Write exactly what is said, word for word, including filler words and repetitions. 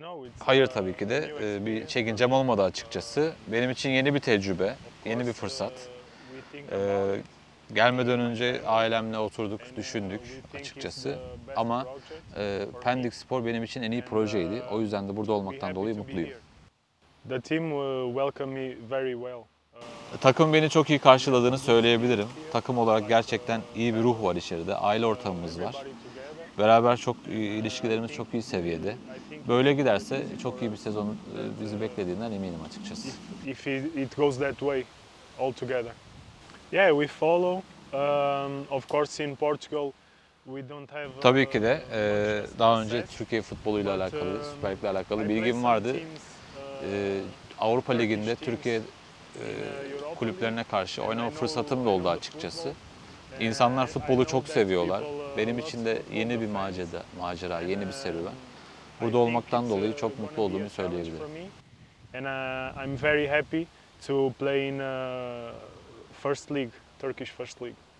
Hayır, tabii ki de e, bir çekincem olmadı açıkçası. Benim için yeni bir tecrübe, yeni bir fırsat. Ee, gelmeden önce ailemle oturduk, düşündük açıkçası. Ama e, Pendik Spor benim için en iyi projeydi. O yüzden de burada olmaktan dolayı mutluyum. The team welcomed me very well. Takım beni çok iyi karşıladığını söyleyebilirim. Takım olarak gerçekten iyi bir ruh var içeride, aile ortamımız var. Beraber çok ilişkilerimiz çok iyi seviyede. Böyle giderse çok iyi bir sezon bizi beklediğinden eminim açıkçası. If it goes that way all together. Yeah, we follow. Um, of course in Portugal we don't have Tabii ki de e, daha önce Türkiye futboluyla alakalı, Süper Lig'le alakalı bilgim vardı. E, Avrupa Ligi'nde Türkiye e, kulüplerine karşı oynama fırsatım da oldu açıkçası. İnsanlar futbolu çok seviyorlar. Benim için de yeni bir macera, macera, yeni bir serüven. Burada olmaktan dolayı çok mutlu olduğumu söyleyebilirim. And I'm very happy to play in First League, Turkish First League.